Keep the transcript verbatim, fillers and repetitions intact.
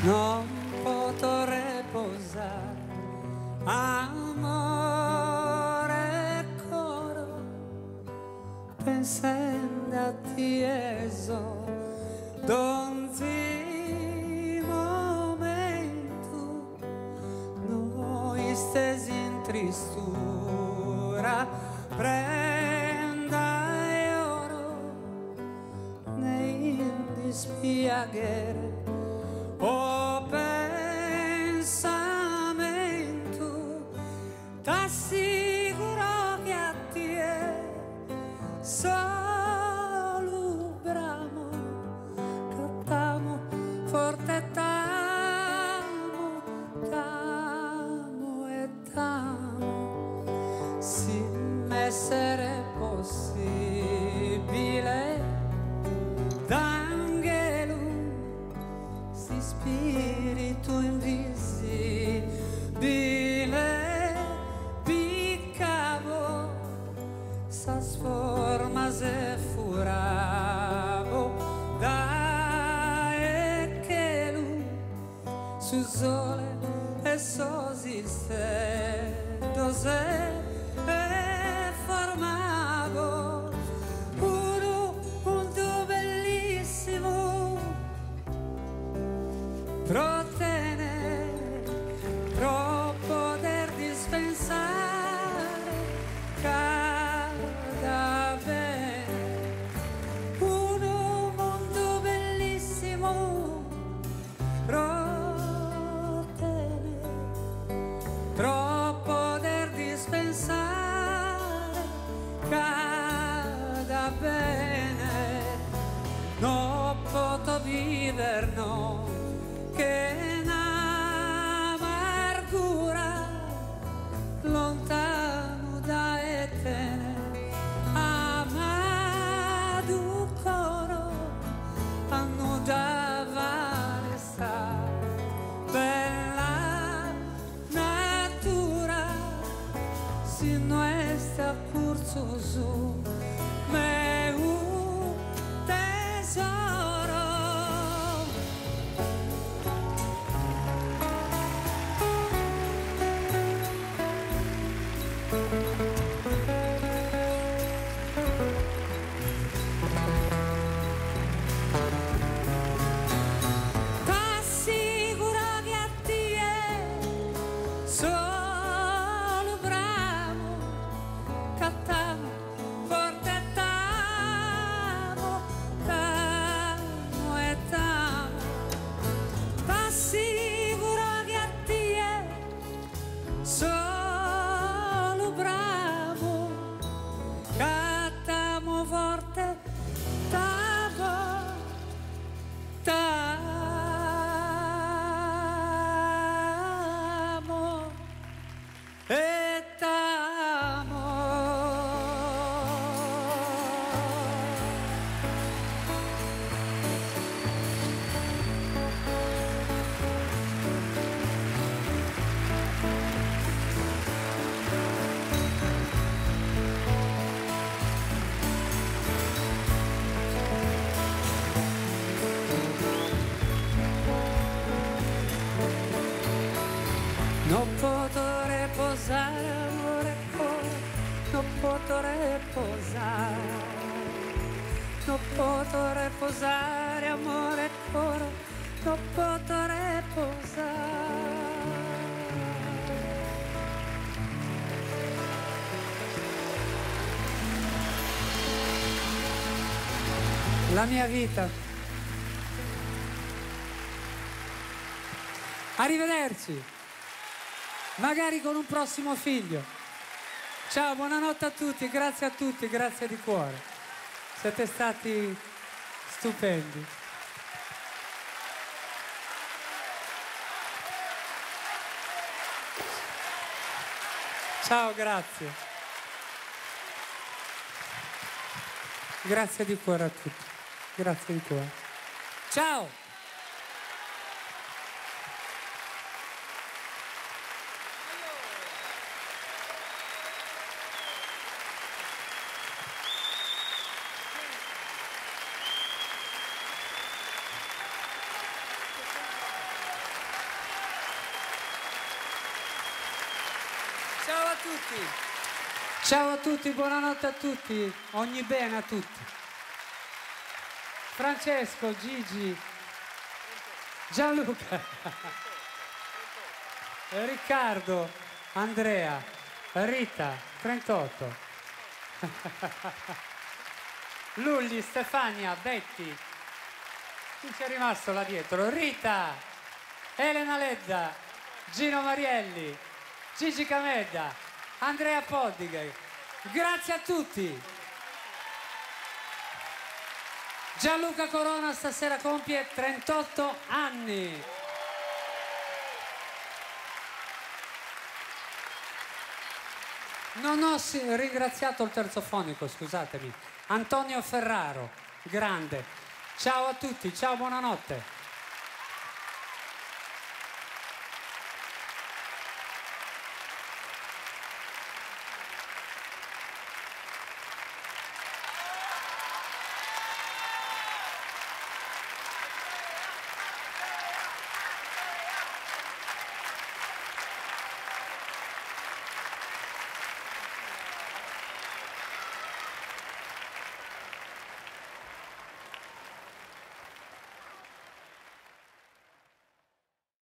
non potrei posare, amore coro, pensando a tieso, donzi momento, noi stesi in tristura, prenda e oro, nei dispiacere. O pensamento, t'assicuro che a te solo bramo, cantiamo forte t'amo, t'amo e t'amo, se m'essere possibile, d'angelo spirito invisibile, piccavo, sa sforma se furavo, dai che lui su sole e sosiste, dos'è e formavo un punto bellissimo, protenere, pro poter dispensare cada bene, un mondo bellissimo, protenere, pro poter dispensare cada bene, non posso vivere, no, che n'amargura lontano da etene, amato coro hanno da valesa, bella natura si no sta curso su me un tesoro. Non potrei posare, amore cuore, non potrei posare, non potrei posare, amore cuore, non potrei posare. La mia vita. Arrivederci. Magari con un prossimo figlio. Ciao, buonanotte a tutti, grazie a tutti, grazie di cuore. Siete stati stupendi. Ciao, grazie. Grazie di cuore a tutti. Grazie di cuore. Ciao! tutti. Ciao a tutti, buonanotte a tutti. Ogni bene a tutti. Francesco, Gigi, Gianluca, Riccardo, Andrea, Rita, trentotto, Lulli, Stefania, Betty, chi c'è rimasto là dietro? Rita, Elena Ledda, Gino Marielli, Gigi Camedda, Andrea Poddighe. Grazie a tutti. Gianluca Corona stasera compie trentotto anni. Non ho ringraziato il terzofonico, scusatemi. Antonio Ferraro, grande. Ciao a tutti, ciao, buonanotte.